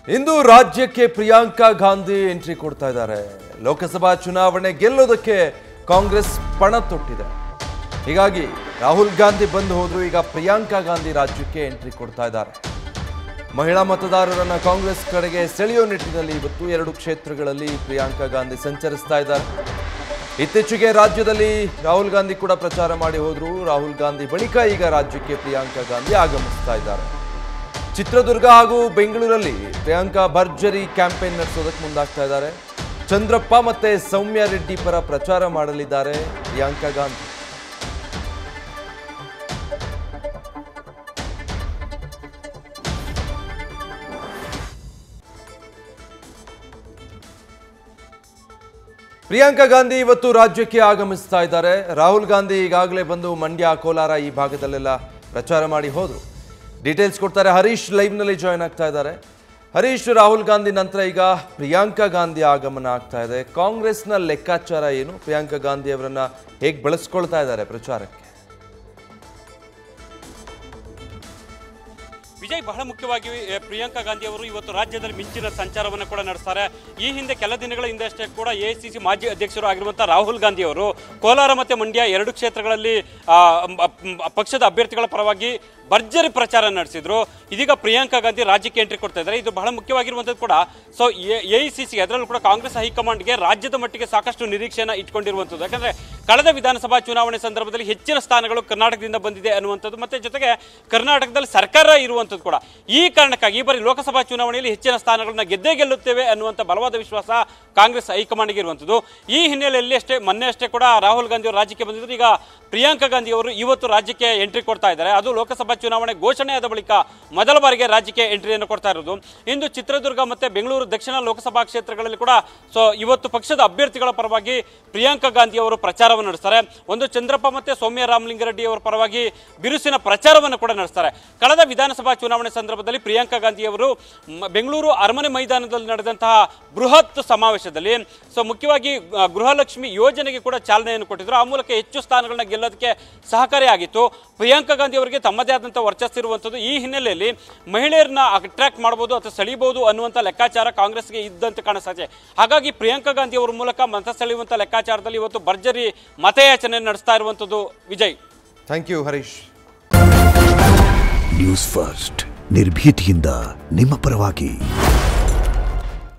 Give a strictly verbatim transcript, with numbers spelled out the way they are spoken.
ಇಂದು ರಾಜ್ಯಕ್ಕೆ ಪ್ರಿಯಾಂಕಾ ಗಾಂಧಿ ಎಂಟ್ರಿ ಕೊಡ್ತಾ ಇದ್ದಾರೆ. ಲೋಕಸಭಾ ಚುನಾವಣೆ ಗೆಲ್ಲೋದಕ್ಕೆ ಕಾಂಗ್ರೆಸ್ ಪಣ ತೊಟ್ಟಿದೆ. ಹೀಗಾಗಿ ರಾಹುಲ್ ಗಾಂಧಿ ಬಂದು ಹೋದ್ರು, ಈಗ ಪ್ರಿಯಾಂಕಾ ಗಾಂಧಿ ರಾಜ್ಯಕ್ಕೆ ಎಂಟ್ರಿ ಕೊಡ್ತಾ ಇದ್ದಾರೆ. ಮಹಿಳಾ ಮತದಾರರನ್ನ ಕಾಂಗ್ರೆಸ್ ಕಡೆಗೆ ಸೆಳೆಯೋ ನಿಟ್ಟಿನಲ್ಲಿ ಇವತ್ತು ಎರಡು ಕ್ಷೇತ್ರಗಳಲ್ಲಿ ಪ್ರಿಯಾಂಕಾ ಗಾಂಧಿ ಸಂಚರಿಸ್ತಾ ಇದ್ದಾರೆ. ಇತ್ತೀಚೆಗೆ ರಾಜ್ಯದಲ್ಲಿ ರಾಹುಲ್ ಗಾಂಧಿ ಕೂಡ ಪ್ರಚಾರ ಮಾಡಿ ಹೋದ್ರು. ರಾಹುಲ್ ಗಾಂಧಿ ಬಳಿಕ ಈಗ ರಾಜ್ಯಕ್ಕೆ ಪ್ರಿಯಾಂಕಾ ಗಾಂಧಿ ಆಗಮಿಸ್ತಾ ಇದ್ದಾರೆ. ಚಿತ್ರದುರ್ಗ ಹಾಗೂ ಬೆಂಗಳೂರಲ್ಲಿ ಪ್ರಿಯಾಂಕಾ ಭರ್ಜರಿ ಕ್ಯಾಂಪೇನ್ ನಡೆಸೋದಕ್ಕೆ ಮುಂದಾಗ್ತಾ ಇದ್ದಾರೆ. ಚಂದ್ರಪ್ಪ ಮತ್ತೆ ಸೌಮ್ಯ ರೆಡ್ಡಿ ಪರ ಪ್ರಚಾರ ಮಾಡಲಿದ್ದಾರೆ ಪ್ರಿಯಾಂಕಾ ಗಾಂಧಿ. ಪ್ರಿಯಾಂಕಾ ಗಾಂಧಿ ಇವತ್ತು ರಾಜ್ಯಕ್ಕೆ ಆಗಮಿಸ್ತಾ ಇದ್ದಾರೆ. ರಾಹುಲ್ ಗಾಂಧಿ ಈಗಾಗಲೇ ಬಂದು ಮಂಡ್ಯ, ಕೋಲಾರ ಈ ಭಾಗದಲ್ಲೆಲ್ಲ ಪ್ರಚಾರ ಮಾಡಿ ಹೋದ್ರು. ಡೀಟೇಲ್ಸ್ ಕೊಡ್ತಾರೆ ಹರೀಶ್, ಲೈವ್ ನಲ್ಲಿ ಜಾಯ್ನ್ ಆಗ್ತಾ ಇದ್ದಾರೆ. ಹರೀಶ್, ರಾಹುಲ್ ಗಾಂಧಿ ನಂತರ ಈಗ ಪ್ರಿಯಾಂಕಾ ಗಾಂಧಿ ಆಗಮನ ಆಗ್ತಾ ಇದೆ. ಕಾಂಗ್ರೆಸ್ನ ಲೆಕ್ಕಾಚಾರ ಏನು? ಪ್ರಿಯಾಂಕಾ ಗಾಂಧಿ ಅವರನ್ನ ಹೇಗೆ ಬಳಸ್ಕೊಳ್ತಾ ಇದ್ದಾರೆ ಪ್ರಚಾರಕ್ಕೆ? ವಿಜಯ್, ಬಹಳ ಮುಖ್ಯವಾಗಿ ಪ್ರಿಯಾಂಕಾ ಗಾಂಧಿ ಅವರು ಇವತ್ತು ರಾಜ್ಯದಲ್ಲಿ ಮಿಂಚಿನ ಸಂಚಾರವನ್ನು ಕೂಡ ನಡೆಸ್ತಾರೆ. ಈ ಹಿಂದೆ ಕೆಲ ದಿನಗಳ ಹಿಂದಷ್ಟೇ ಕೂಡ ಎ ಐ ಸಿ ಸಿ ಮಾಜಿ ಅಧ್ಯಕ್ಷರು ಆಗಿರುವಂತಹ ರಾಹುಲ್ ಗಾಂಧಿ ಅವರು ಕೋಲಾರ ಮತ್ತು ಮಂಡ್ಯ ಎರಡು ಕ್ಷೇತ್ರಗಳಲ್ಲಿ ಪಕ್ಷದ ಅಭ್ಯರ್ಥಿಗಳ ಪರವಾಗಿ ಭರ್ಜರಿ ಪ್ರಚಾರ ನಡೆಸಿದ್ರು. ಇದೀಗ ಪ್ರಿಯಾಂಕಾ ಗಾಂಧಿ ರಾಜ್ಯಕ್ಕೆ ಎಂಟ್ರಿ ಕೊಡ್ತಾ ಇದ್ದಾರೆ. ಇದು ಬಹಳ ಮುಖ್ಯವಾಗಿರುವಂಥದ್ದು ಕೂಡ. So A I C C ಅದರಲ್ಲೂ ಕೂಡ ಕಾಂಗ್ರೆಸ್ ಹೈಕಮಾಂಡ್ಗೆ ರಾಜ್ಯದ ಮಟ್ಟಿಗೆ ಸಾಕಷ್ಟು ನಿರೀಕ್ಷೆಯನ್ನು ಇಟ್ಕೊಂಡಿರುವಂಥದ್ದು. ಯಾಕಂದರೆ ಕಳೆದ ವಿಧಾನಸಭಾ ಚುನಾವಣೆ ಸಂದರ್ಭದಲ್ಲಿ ಹೆಚ್ಚಿನ ಸ್ಥಾನಗಳು ಕರ್ನಾಟಕದಿಂದ ಬಂದಿದೆ ಅನ್ನುವಂಥದ್ದು, ಮತ್ತು ಜೊತೆಗೆ ಕರ್ನಾಟಕದಲ್ಲಿ ಸರ್ಕಾರ ಇರುವಂಥದ್ದು ಕೂಡ. ಈ ಕಾರಣಕ್ಕಾಗಿ ಈ ಬಾರಿ ಲೋಕಸಭಾ ಚುನಾವಣೆಯಲ್ಲಿ ಹೆಚ್ಚಿನ ಸ್ಥಾನಗಳನ್ನ ಗೆದ್ದೇ ಗೆಲ್ಲುತ್ತೇವೆ ಅನ್ನುವಂಥ ಬಲವಾದ ವಿಶ್ವಾಸ ಕಾಂಗ್ರೆಸ್ ಹೈಕಮಾಂಡ್ಗೆ ಇರುವಂಥದ್ದು. ಈ ಹಿನ್ನೆಲೆಯಲ್ಲಿ ಅಷ್ಟೇ ಮೊನ್ನೆ ಅಷ್ಟೇ ಕೂಡ ರಾಹುಲ್ ಗಾಂಧಿ ಅವರು ರಾಜ್ಯಕ್ಕೆ ಬಂದಿದ್ದರು. ಈಗ ಪ್ರಿಯಾಂಕಾ ಗಾಂಧಿ ಅವರು ಇವತ್ತು ರಾಜ್ಯಕ್ಕೆ ಎಂಟ್ರಿ ಕೊಡ್ತಾ ಇದ್ದಾರೆ. ಅದು ಲೋಕಸಭಾ ಚುನಾವಣೆ ಘೋಷಣೆಯಾದ ಬಳಿಕ ಮೊದಲ ಬಾರಿಗೆ ರಾಜ್ಯಕ್ಕೆ ಎಂಟ್ರಿಯನ್ನು ಕೊಡ್ತಾ ಇರೋದು. ಇಂದು ಚಿತ್ರದುರ್ಗ ಮತ್ತು ಬೆಂಗಳೂರು ದಕ್ಷಿಣ ಲೋಕಸಭಾ ಕ್ಷೇತ್ರಗಳಲ್ಲಿ ಕೂಡ ಸೊ ಇವತ್ತು ಪಕ್ಷದ ಅಭ್ಯರ್ಥಿಗಳ ಪರವಾಗಿ ಪ್ರಿಯಾಂಕಾ ಗಾಂಧಿ ಅವರು ಪ್ರಚಾರವನ್ನು ನಡೆಸ್ತಾರೆ. ಒಂದು ಚಂದ್ರಪ್ಪ ಮತ್ತು ಸೌಮ್ಯ ರಾಮಲಿಂಗಾರೆಡ್ಡಿ ಅವರ ಪರವಾಗಿ ಬಿರುಸಿನ ಪ್ರಚಾರವನ್ನು ಕೂಡ ನಡೆಸ್ತಾರೆ. ಕಳೆದ ವಿಧಾನಸಭಾ ಚುನಾವಣೆ ಸಂದರ್ಭದಲ್ಲಿ ಪ್ರಿಯಾಂಕಾ ಗಾಂಧಿ ಅವರು ಬೆಂಗಳೂರು ಅರಮನೆ ಮೈದಾನದಲ್ಲಿ ನಡೆದಂತಹ ಬೃಹತ್ ಸಮಾವೇಶದಲ್ಲಿ ಸೊ ಮುಖ್ಯವಾಗಿ ಗೃಹಲಕ್ಷ್ಮಿ ಯೋಜನೆಗೆ ಕೂಡ ಚಾಲನೆಯನ್ನು ಕೊಟ್ಟಿದ್ರು. ಆ ಮೂಲಕ ಹೆಚ್ಚು ಸ್ಥಾನಗಳನ್ನ ಗೆಲ್ಲೋದಕ್ಕೆ ಸಹಕಾರಿಯಾಗಿತ್ತು. ಪ್ರಿಯಾಂಕಾ ಗಾಂಧಿ ಅವರಿಗೆ ತಮ್ಮದೇ ಆದಂಥ ವರ್ಚಸ್ಸು ಇರುವಂಥದ್ದು. ಈ ಹಿನ್ನೆಲೆಯಲ್ಲಿ ಮಹಿಳೆಯರನ್ನ ಅಟ್ರಾಕ್ಟ್ ಮಾಡಬಹುದು ಅಥವಾ ಸೆಳೆಯಬಹುದು ಅನ್ನುವಂಥ ಲೆಕ್ಕಾಚಾರ ಕಾಂಗ್ರೆಸ್ಗೆ ಇದ್ದಂತೆ ಕಾಣಿಸ್ತದೆ. ಹಾಗಾಗಿ ಪ್ರಿಯಾಂಕಾ ಗಾಂಧಿ ಅವರ ಮೂಲಕ ಮತ ಸೆಳೆಯುವಂಥ ಲೆಕ್ಕಾಚಾರದಲ್ಲಿ ಇವತ್ತು ಭರ್ಜರಿ ಮತಯಾಚನೆ ನಡೆಸ್ತಾ ಇರುವಂಥದ್ದು. Vijay, thank you Harish. News first ನಿರ್ಭೀತಿಯಿಂದ ನಿಮ್ಮ ಪರವಾಗಿ.